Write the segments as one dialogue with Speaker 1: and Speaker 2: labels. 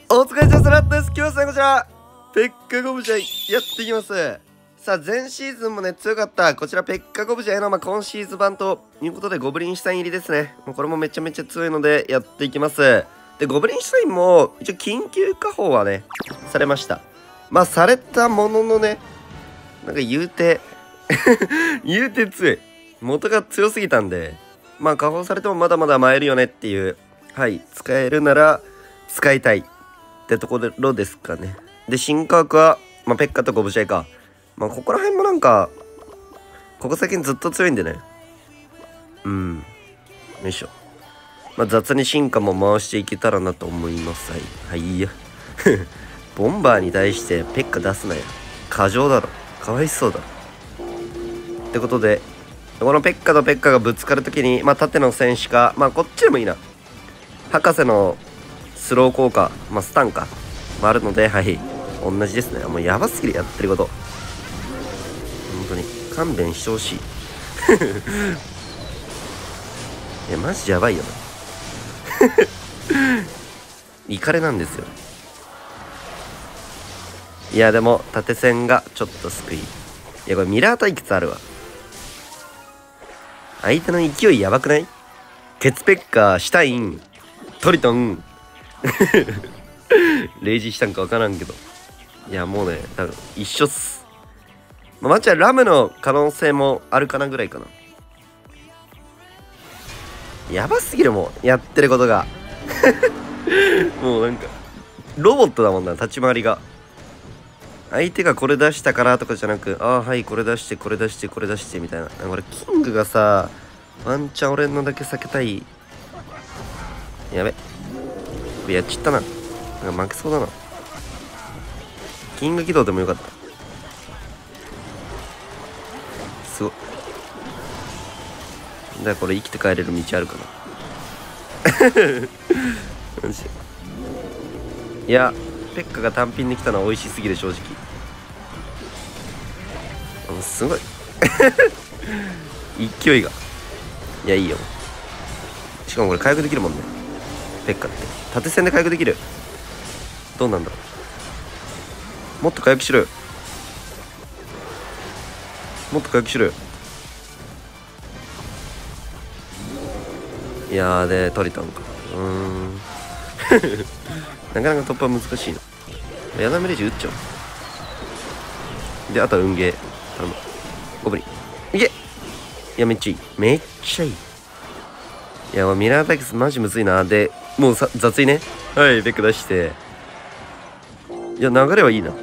Speaker 1: お疲れ様です。今日はこちらペッカゴブジャイやっていきます。さあ前シーズンもね強かったこちらペッカゴブジャイの今シーズン版ということでゴブリンシュタイン入りですね。もうこれもめちゃめちゃ強いのでやっていきます。でゴブリンシュタインも一応緊急加工はねされました。されたもののね、なんか言うて言うて強い、元が強すぎたんで、加工されてもまだまだ参るよねっていう、使えるなら使いたいってところですかね。で新価格は、ペッカとゴブジャイか。ここら辺もなんかここ最近ずっと強いんでね。よいしょ。雑に進化も回していけたらなと思います。はいやボンバーに対してペッカ出すなよ、過剰だろ、かわいそうだろってことで、このペッカとペッカがぶつかるときに縦の戦士か、こっちでもいいな、博士のスロー効果、スタンか、あるので、同じですね。もうやばすぎる、やってること。本当に勘弁してほしいいやマジやばいよなイカレなんですよ。いやでも縦線がちょっと救い。いやこれミラー対決あるわ。相手の勢いやばくない？ケツペッカー、シュタイン、トリトンレイジしたんか分からんけど、いやもうね多分一緒っす。マッチはラムの可能性もあるかなぐらいかな。やばすぎる、もうやってることがもうなんかロボットだもんな、立ち回りが。相手がこれ出したからとかじゃなく、これ出してこれ出してこれ出してみたいな。これキングがさ、ワンチャン俺のだけ避けたい。やべ、これやっちったな。なんか負けそうだな。キング起動でもよかった。すごい。だからこれ生きて帰れる道あるかなマジで。いやペッカが単品できたのは美味しすぎる、正直。すごい勢いが。いやいいよ。しかもこれ回復できるもんね、ペッカって縦線で回復できる。どうなんだろう、もっと回復しろよ、もっと回復しろよ。いやーでトリトンか。なかなか突破難しいな。ヤダメレジ打っちゃう。であとは運ゲー頼む。ゴブリンいけ。いやめっちゃいい、めっちゃいい。いやミラー対決マジむずいな。でもう雑いね。ベック出して、いや流れはいいな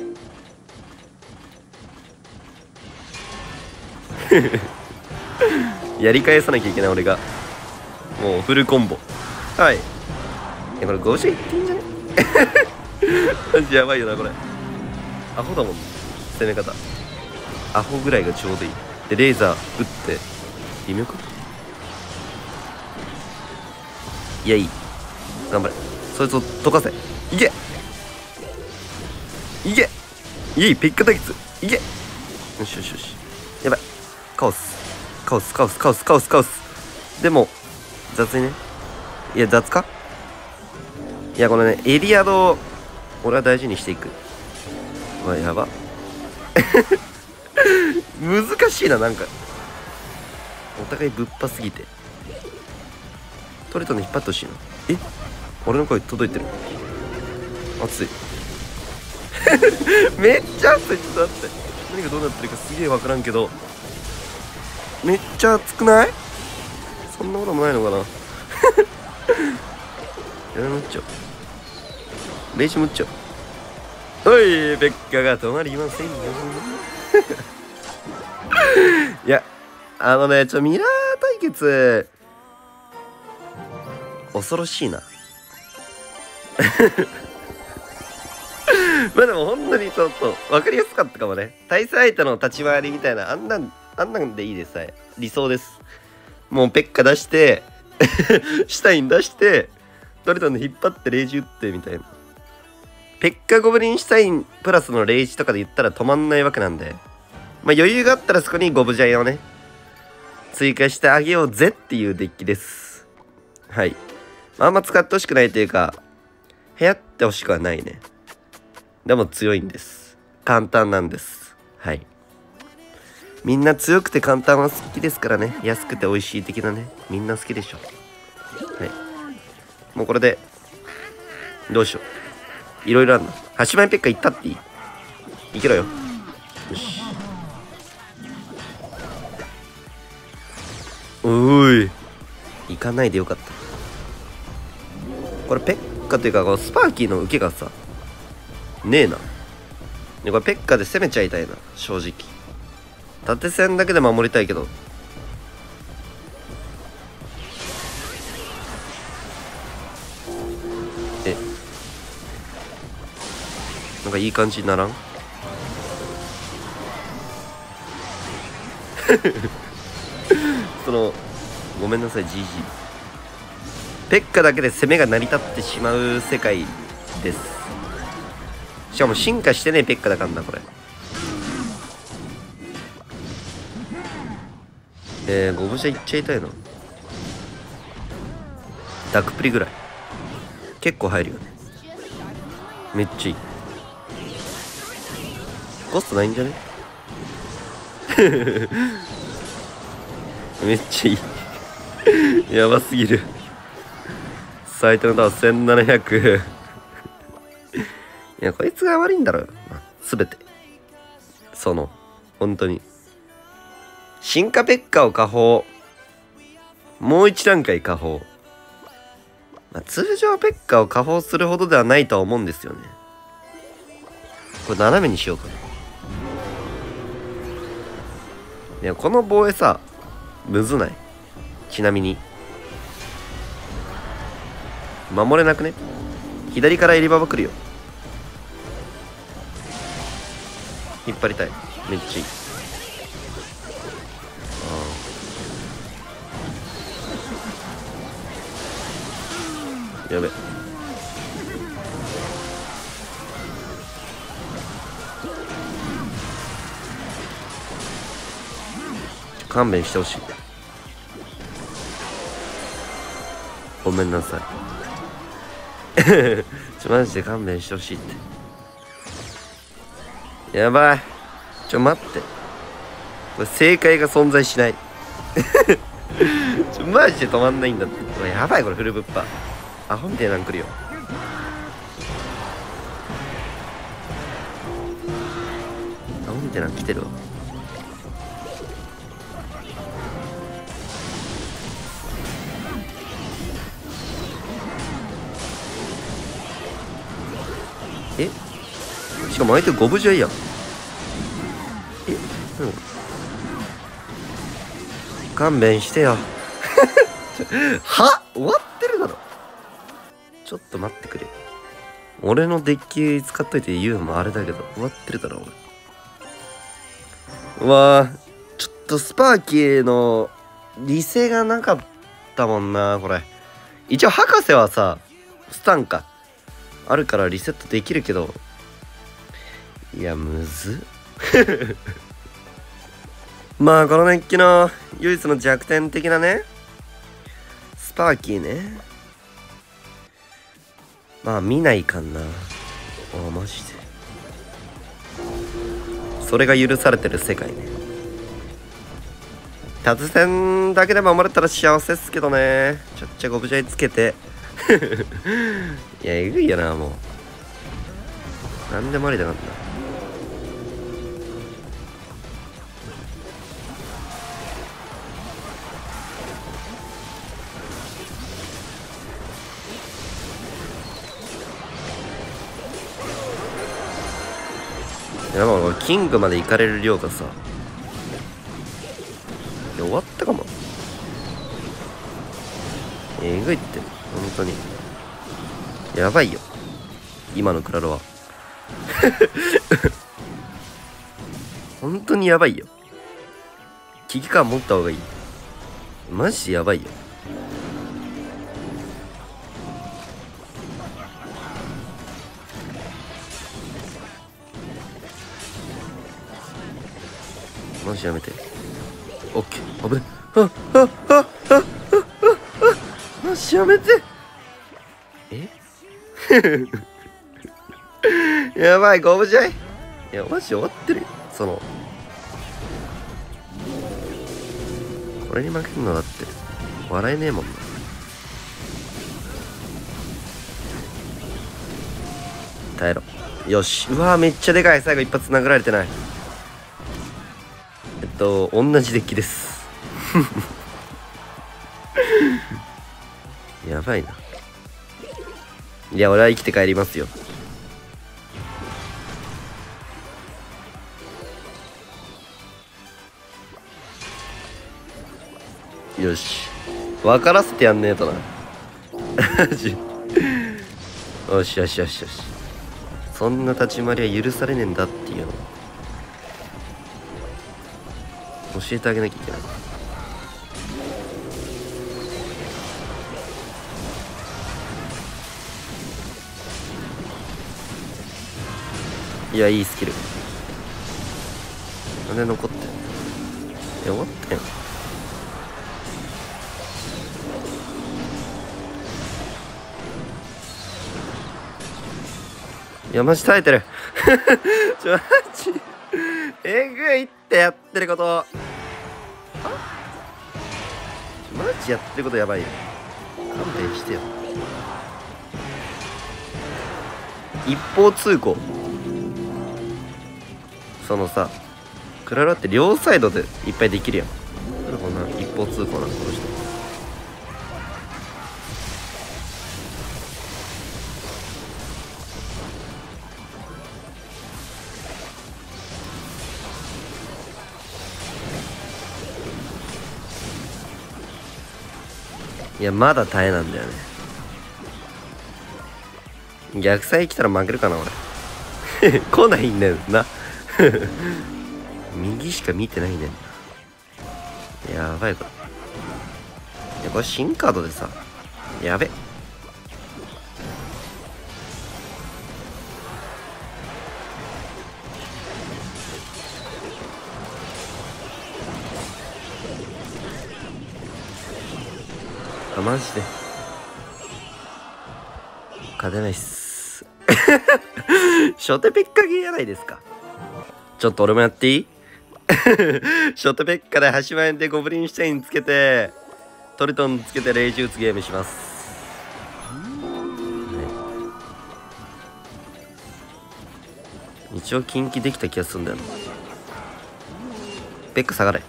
Speaker 1: やり返さなきゃいけない俺が。もうフルコンボ。いやこれ50いっていいんじゃねマジやばいよなこれ。アホだもん、攻め方アホぐらいがちょうどいい。でレーザー打って微妙か。いやいい、頑張れ、そいつを溶かせ。いけいけいい、ペッカ対決いけ。よしよしよし。やばい、カオスカオスカオスカオスカオスカオス。でも雑にね。いや雑か。いやこのねエリアドを俺は大事にしていく。やば難しいな、なんかお互いぶっぱすぎて。トリトンで引っ張ってほしいな。俺の声届いてる。熱いめっちゃ熱い。ちょっと待って、何がどうなってるかすげえ分からんけど、めっちゃ熱くない？そんなこともないのかなやめもっちゃう、レイジもっちゃう。おいベッカが止まりませんよいやミラー対決恐ろしいなでも本当にちょっと分かりやすかったかもね。対戦相手の立ち回りみたいな、あんなんでいいです。理想です。もうペッカ出してシュタイン出してトリトンで引っ張ってレイジ打ってみたいな。ペッカゴブリンシュタインプラスのレイジとかで言ったら止まんないわけなんで、余裕があったらそこにゴブジャイをね追加してあげようぜっていうデッキです。あんま使ってほしくないというか、 流行ってほしくはないね。でも強いんです。簡単なんです。はい。みんな強くて簡単は好きですからね。安くて美味しい的なね。みんな好きでしょ。はい。もうこれで、どうしよう。いろいろあるの。8枚ペッカ行ったっていい？いけろよ。よし。おーい。行かないでよかった。これペッカというか、このスパーキーの受けがさ、ねえな。でこれペッカで攻めちゃいたいな、正直。縦線だけで守りたいけど。なんかいい感じにならん？ごめんなさい GG。 ペッカだけで攻めが成り立ってしまう世界です。しかも進化してねえペッカだからなこれ。ゴブシャいっちゃいたいな。ダクプリぐらい結構入るよね。めっちゃいい。コストないんじゃね？めっちゃいい。やばすぎる。最低のタワー1700。いやこいつが悪いんだろう、まあ、全て本当に進化ペッカを下放、もう一段階下放、まあ、通常ペッカを下放するほどではないとは思うんですよね。これ斜めにしようかな。いやこの防衛さむずない？ちなみに守れなくね？左からエリババ来るよ。引っ張りたい。めっちゃいい。やべ。勘弁してほしい。ごめんなさい。マジで勘弁してほしいって。やばい。待って。これ正解が存在しない。マジで止まんないんだって。これやばい、これフルブッパ。アホみたいなん来るよ。アホみたいなん来てるわ。しかも相手ゴブジャイやん。勘弁してよ。は終わってるだろ。ちょっと待ってくれ。俺のデッキ使っといて言うのもあれだけど終わってるだろ俺。うわー、ちょっとスパーキーの理性がなかったもんなこれ。一応博士はさスタンかあるからリセットできるけど、いやむずっ。まあこのデッキの唯一の弱点的なねスパーキーね、まあ見ないかんな。あマジでそれが許されてる世界ね。縦線だけで守れたら幸せっすけどね。ちょっちゃゴブジャイつけて。いやえぐいやなもう。なんでもありだからな。やばい、キングまで行かれる量がさ、いや終わったかも。えぐいって本当にやばいよ今のクラロは。本当にやばいよ。危機感持った方がいい。マジでやばいよ。マジやめて。オッケー。危ね。マジやめて。 やばい、ゴブジャイ。いや、マジ終わってるよ。これに負けるのだって笑えねえもんな。耐えろ。よし。うわー、めっちゃでかい。最後一発殴られてない。同じデッキです。やばいな。いや、俺は生きて帰りますよ。よし。分からせてやんねえとな。よしよしよしよし。そんな立ち回りは許されねえんだっていうの教えてあげなきゃいけない。いや、いいスキル。なんで残ってんの。いや、終わったよ。いや、マジ耐えてる。マジえぐいってやってること。マジやってることやばいよ。勘弁してよ。一方通行。そのさ、クララって両サイドでいっぱいできるやん。こんな一方通行なの、この人。いや、まだ耐えなんだよね。逆サイ来たら負けるかな、俺。来ないんだよな。右しか見てないねんな。やばい、これ。いや、これ新カードでさ。やべ。あ、マジで。勝てないっす。初手ペッカゲーやないですか。ちょっと俺もやっていい？初手ペッカで8万円でゴブリンシュタインつけて、トリトンつけてレイジ打つゲームします。ね、一応近畿できた気がするんだよな。ペッカ下がれ。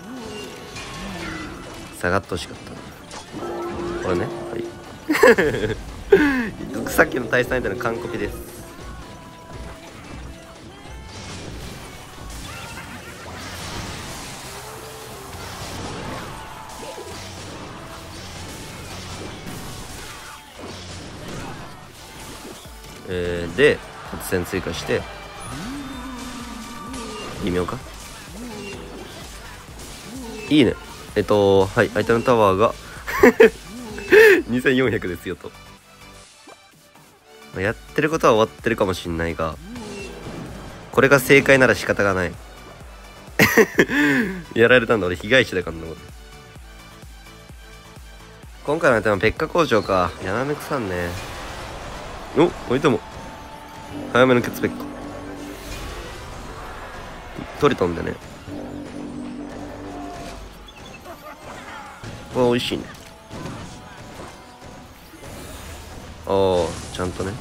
Speaker 1: 下がってほしかった。これね。はい。さっきの対戦相手の完コピです。で発戦追加して微妙か。いいね。はい、相手のタワーが2400ですよと。やってることは終わってるかもしんないが、これが正解なら仕方がない。やられたんだ、俺被害者だからな。今回の相手はペッカ工場か。やなめくさんね。お、置いても早めのケツペッカトリトンでね。これ美味しいね。ああ、ちゃんとね。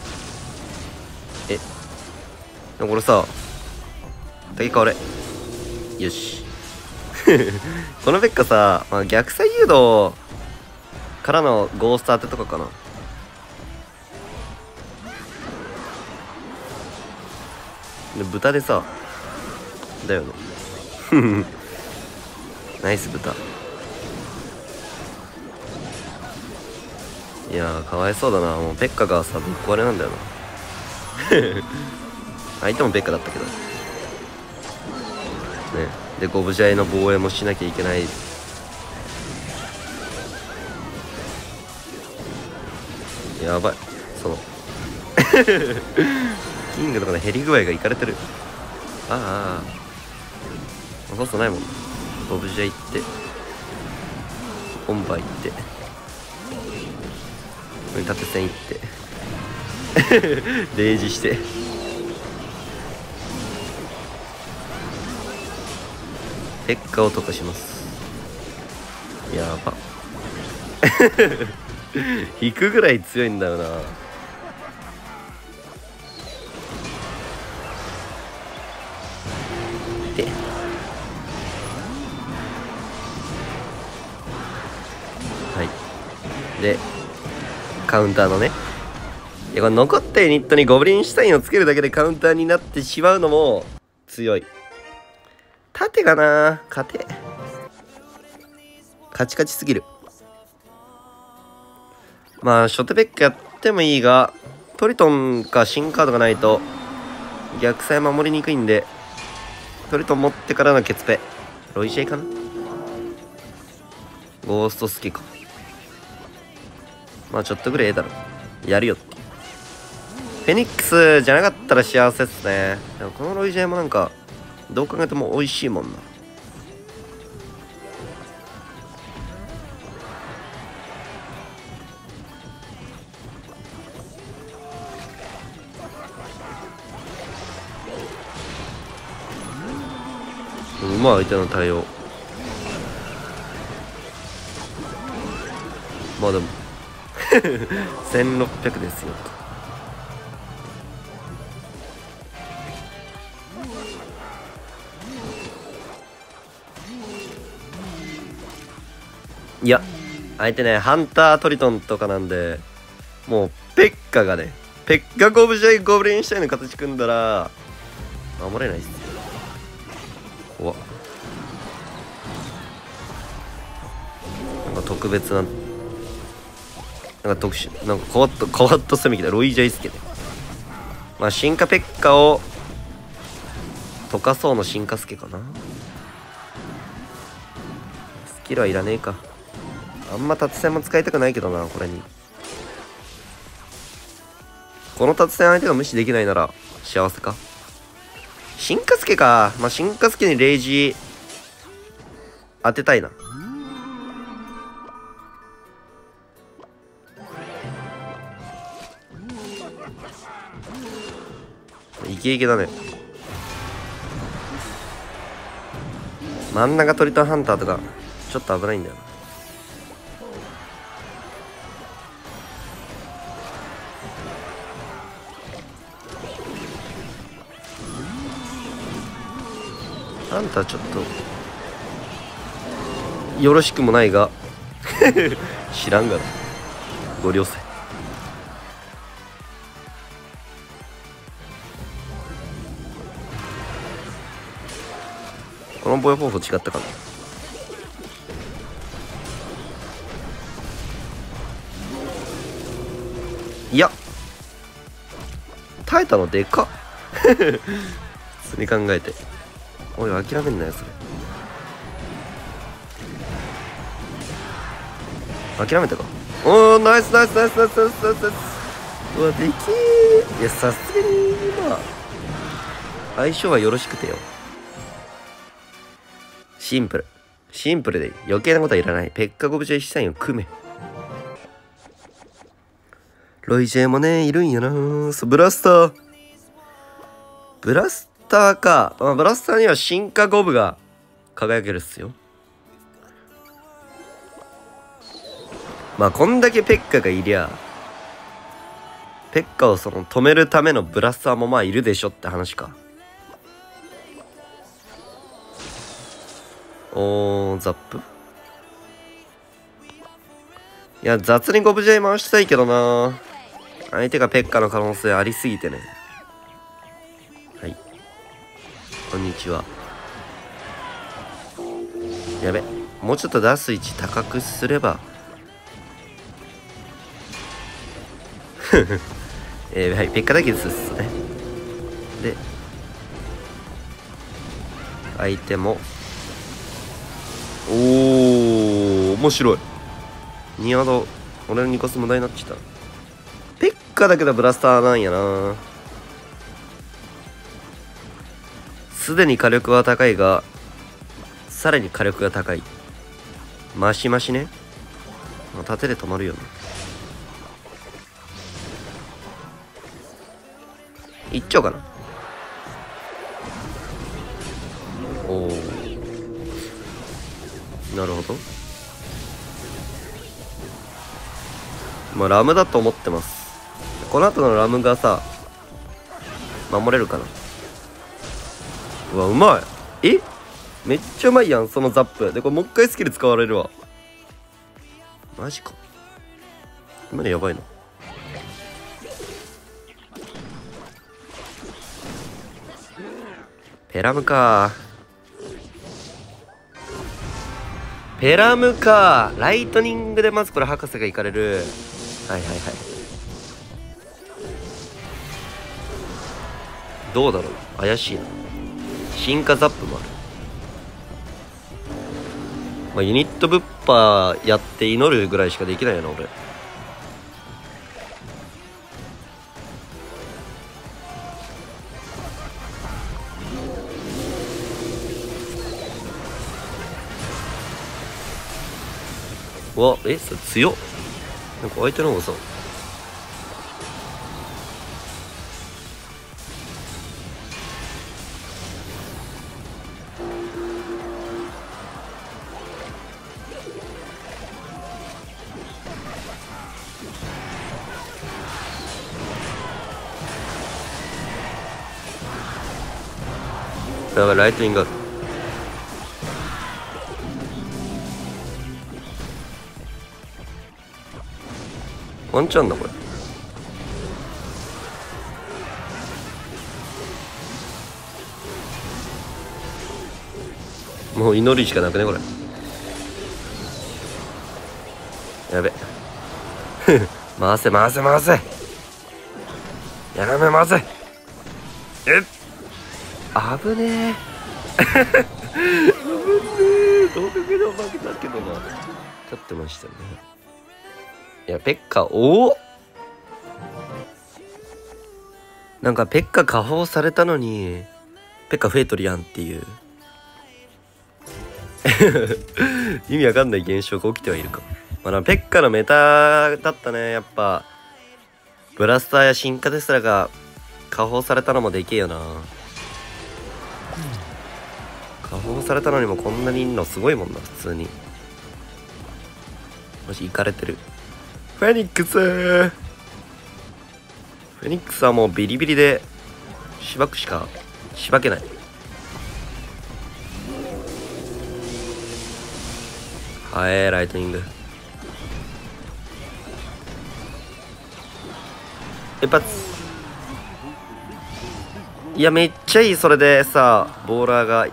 Speaker 1: でもこれさ、敵か俺。よし。このペッカさ、まあ、逆サイ誘導からのゴースト当てとかかな。で豚でさ、だよね。ナイス豚。いやー、かわいそうだな。もうペッカがさ、ぶっ壊れなんだよな。相手もペッカだったけどね。でゴブジャイの防衛もしなきゃいけない。やばい。キングとかの減り具合がいかれてる。ああ、そうそうないもん。ゴブジャイ行って本場行って縦線行って例示してペッカを溶かします。やば引くぐらい強いんだよな。ではいでカウンターのね、いやこれ残ったユニットにゴブリンシュタインをつけるだけでカウンターになってしまうのも強い。盾がな勝てカチカチすぎる。まあ初手ペックやってもいいが、トリトンか新カードがないと逆サイ守りにくいんで、トリトン持ってからのケツペロイジェイかな、ゴースト好きか。まあちょっとぐらいええだろ、やるよって。フェニックスじゃなかったら幸せっすね。でもこのロイジェイもなんかどう考えても美味しいもんな。うまい相手の対応。まあでも1600ですよ。いや相手ねハンタートリトンとかなんで、もうペッカがね、ペッカゴブジャイゴブリンシュタインの形組んだら守れないっすよ。怖っ。なんか特別な、なんか特殊、なんか変わった攻めきだ。ロイジャイスケね。まあ進化ペッカを溶かそうの進化スケかな。スキルはいらねえか。あんま達戦も使いたくないけどな、これに。この達戦相手が無視できないなら幸せか。進化スケか。まあ進化スケにレイジ当てたいな。イケイケだね。真ん中トリトンハンターとかちょっと危ないんだよな。ハンターちょっとよろしくもないが知らんがな、ご了承。この防衛方法違ったかな。いや耐えたのでかっ普通に考えて。おい諦めんなよそれ。諦めたか。おーナイスナイスナイスナイスナイスナイスナイス。うわできー。いやさすがに今相性はよろしくてよ。シンプルで余計なことはいらない。ペッカゴブジェイシュタインを組め。ロイジェイもねいるんやな。ブラスターか。まあ、ブラスターには進化ゴブが輝けるっすよ。まあこんだけペッカがいりゃペッカをその止めるためのブラスターもまあいるでしょって話か。おーザップ。いや雑にゴブジェイ回したいけどな。相手がペッカの可能性ありすぎてね。はいこんにちは。やべもうちょっと出す位置高くすればはいペッカだけですっすね。で相手もおー面白い。ニアド俺の2コス無駄になってきた。ペッカだけどブラスターなんやな。すでに火力は高いがさらに火力が高い。マシマシね。盾で止まるよな。 いっちゃおうかな。おお、なるほど。まあラムだと思ってます。この後のラムがさ守れるかな。うわうまい。え、めっちゃうまいやんそのザップで。これもう一回スキル使われるわ。マジか。今のやばいな。ペラムか。ペラムか。ライトニングでまずこれ博士が行かれる。はいはいはい。どうだろう、怪しいな。進化ザップもある。まあ、ユニットぶっぱやって祈るぐらいしかできないよな俺。うわ、それ強っ。なんか相手の方がさやばい、ライトニングある。ワンチャンだこれ。もう祈りしかなくねこれ。やべ回せ回せ回せ、やめ回せ。危ねえ危ねえ。同角でも負けたけどな。勝ってましたね。いやペッカ、おお、なんかペッカ下放されたのにペッカ増えとるやんっていう意味わかんない現象が起きてはいるか。まあ、ペッカのメタだったね。やっぱブラスターや進化ですらが下放されたのもでけえよな。下放されたのにもこんなにいんのすごいもんな普通に。もし行かれてる。フェニックスはもうビリビリでしばくしかしばけない。はい、ライトニング一発。いやめっちゃいい。それでさボーラーが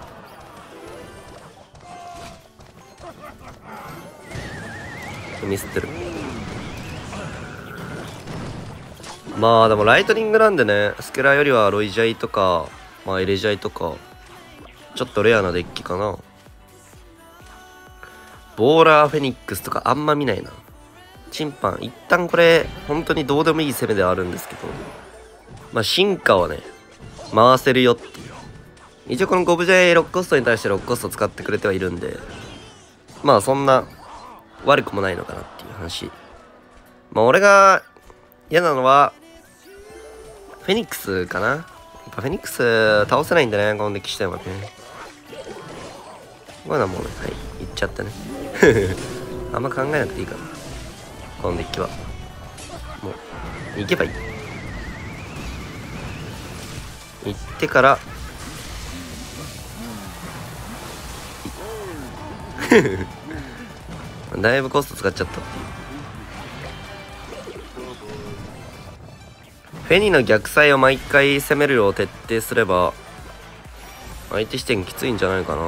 Speaker 1: ミスってる。まあでもライトニングなんでね、スケラーよりはロイジャイとか、まあエレジャイとかちょっとレアなデッキかな。ボーラーフェニックスとかあんま見ないな。チンパン一旦これ本当にどうでもいい攻めではあるんですけど、まあ進化はね回せるよっていう。一応このゴブジャイ6コストに対して6コスト使ってくれてはいるんで、まあそんな悪くもないのかなっていう話。まあ俺が嫌なのはフェニックスかな。やっぱフェニックス倒せないんだねこのデッキ自体はね。こういうのはもうね、はい言っちゃったねあんま考えなくていいかなこのデッキは。もう行けばいい。行ってからだいぶコスト使っちゃったっていう。フェニの逆サイを毎回攻めるよう徹底すれば相手視点きついんじゃないかな。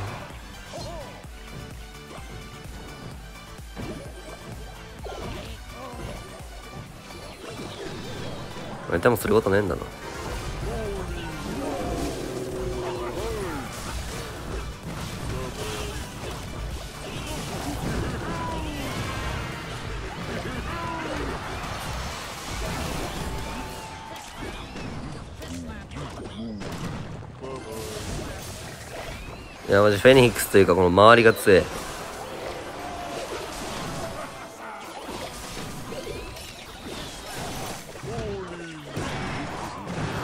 Speaker 1: でもすることねえんだな。いやマジフェニックスというかこの周りが強い。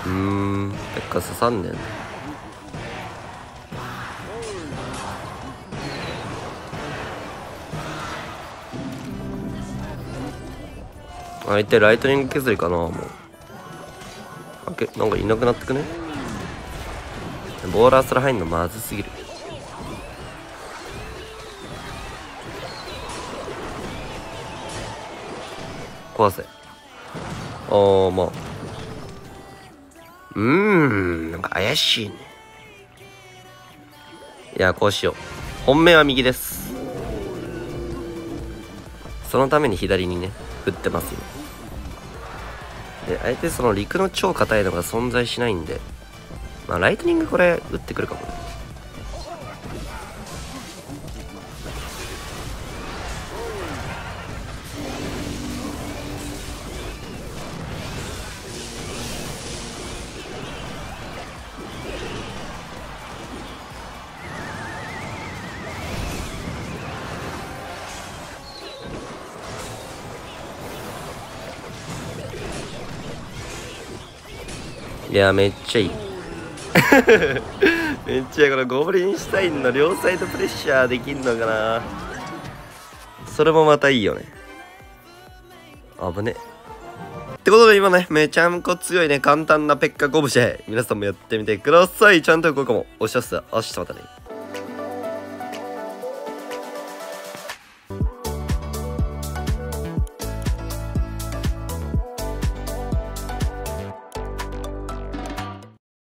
Speaker 1: ペッカ刺さんねん。相手ライトニング削りかな。もうなんかいなくなってくね。ボーラーすら入んのまずすぎる。壊せ。まあなんか怪しいね。いや、こうしよう。本命は右です。そのために左にね振ってますよ。で、相手その陸の超硬いのが存在しないんで、まあライトニングこれ打ってくるかもね。いや、めっちゃいい。めっちゃいい。このゴブリンシュタインの両サイドプレッシャーできんのかな。それもまたいいよね。危ね。ってことで今ね、めちゃんこ強いね、簡単なペッカゴブシェ。皆さんもやってみてください。ちゃんとこうかも。おっしゃっす。明日またね。